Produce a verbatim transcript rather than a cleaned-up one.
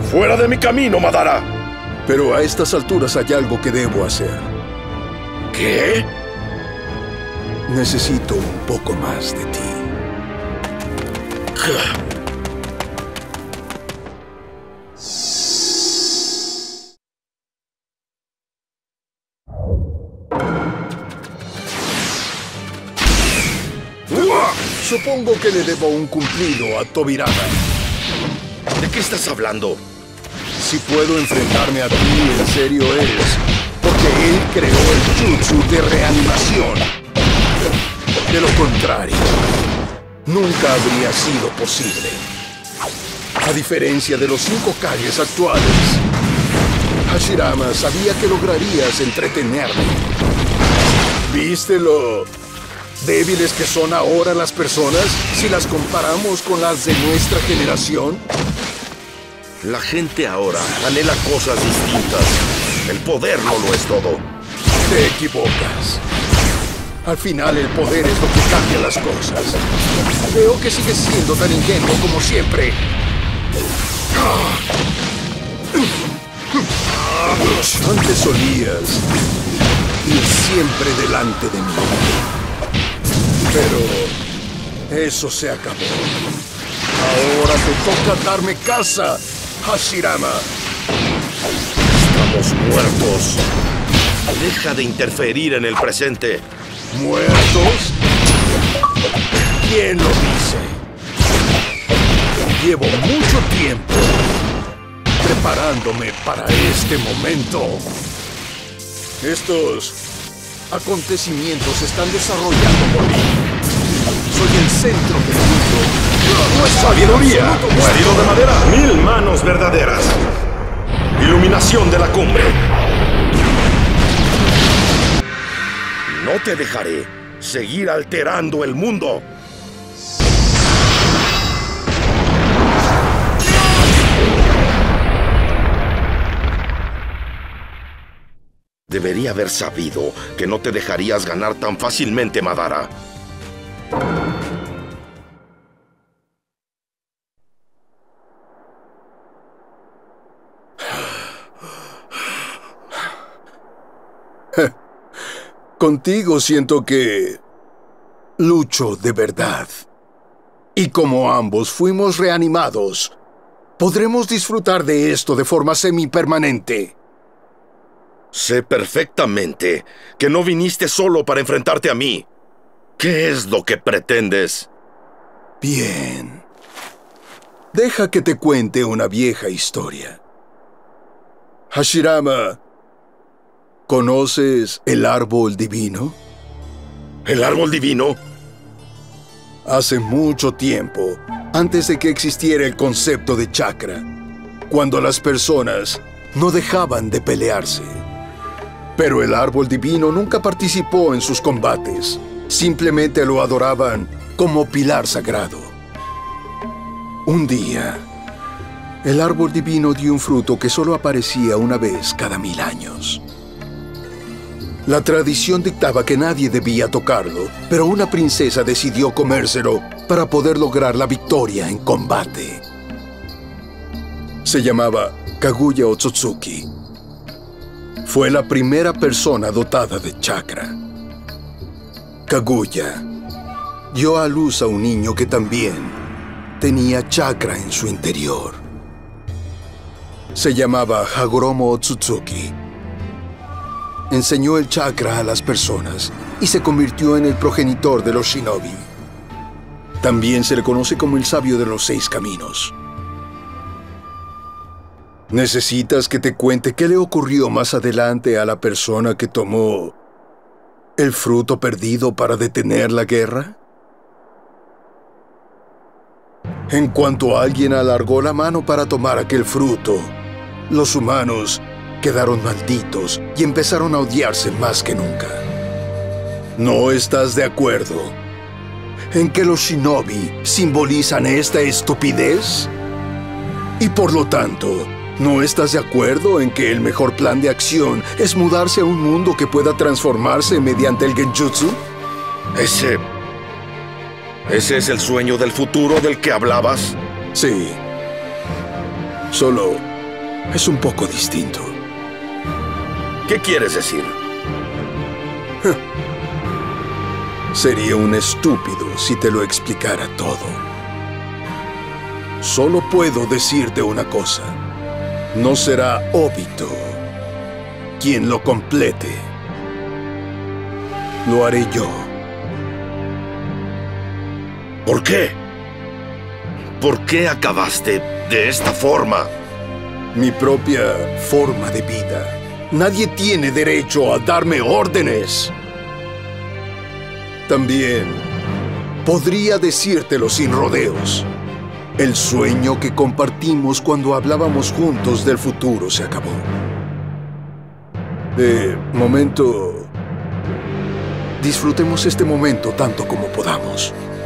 ¡Fuera de mi camino, Madara! Pero a estas alturas hay algo que debo hacer. ¿Qué? Necesito un poco más de ti. Supongo que le debo un cumplido a Tobirama. ¿De qué estás hablando? Si puedo enfrentarme a ti, en serio es porque él creó el jutsu de reanimación. De lo contrario, nunca habría sido posible. A diferencia de los cinco Kages actuales, Hashirama sabía que lograrías entretenerme. ¿Viste lo débiles que son ahora las personas si las comparamos con las de nuestra generación? La gente ahora anhela cosas distintas. El poder no lo es todo. Te equivocas. Al final el poder es lo que cambia las cosas. Veo que sigues siendo tan ingenuo como siempre. Antes solías ir siempre delante de mí. Pero eso se acabó. Ahora te toca darme caza, Hashirama. Estamos muertos. Deja de interferir en el presente. ¿Muertos? ¿Quién lo dice? Llevo mucho tiempo preparándome para este momento. Estos acontecimientos se están desarrollando por mí. Soy el centro del mundo. ¡Sabiduría! Vestido de madera. Mil manos verdaderas. Iluminación de la cumbre. No te dejaré seguir alterando el mundo. Debería haber sabido que no te dejarías ganar tan fácilmente, Madara. Contigo siento que lucho de verdad. Y como ambos fuimos reanimados, podremos disfrutar de esto de forma semipermanente. Sé perfectamente que no viniste solo para enfrentarte a mí. ¿Qué es lo que pretendes? Bien. Deja que te cuente una vieja historia. Hashirama, ¿conoces el árbol divino? ¿El árbol divino? Hace mucho tiempo, antes de que existiera el concepto de chakra, cuando las personas no dejaban de pelearse. Pero el árbol divino nunca participó en sus combates. Simplemente lo adoraban como pilar sagrado. Un día, el árbol divino dio un fruto que solo aparecía una vez cada mil años. La tradición dictaba que nadie debía tocarlo, pero una princesa decidió comérselo para poder lograr la victoria en combate. Se llamaba Kaguya Otsutsuki. Fue la primera persona dotada de chakra. Kaguya dio a luz a un niño que también tenía chakra en su interior. Se llamaba Hagoromo Otsutsuki. Enseñó el chakra a las personas y se convirtió en el progenitor de los shinobi. También se le conoce como el sabio de los seis caminos. ¿Necesitas que te cuente qué le ocurrió más adelante a la persona que tomó el fruto perdido para detener la guerra? En cuanto alguien alargó la mano para tomar aquel fruto, los humanos quedaron malditos y empezaron a odiarse más que nunca. ¿No estás de acuerdo en que los shinobi simbolizan esta estupidez? Y por lo tanto, ¿no estás de acuerdo en que el mejor plan de acción es mudarse a un mundo que pueda transformarse mediante el genjutsu? Ese... ¿Ese es el sueño del futuro del que hablabas? Sí. Solo es un poco distinto. ¿Qué quieres decir? Sería un estúpido si te lo explicara todo. Solo puedo decirte una cosa. No será Obito quien lo complete. Lo haré yo. ¿Por qué? ¿Por qué acabaste de esta forma? Mi propia forma de vida. Nadie tiene derecho a darme órdenes. También podría decírtelo sin rodeos. El sueño que compartimos cuando hablábamos juntos del futuro se acabó. De momento, disfrutemos este momento tanto como podamos.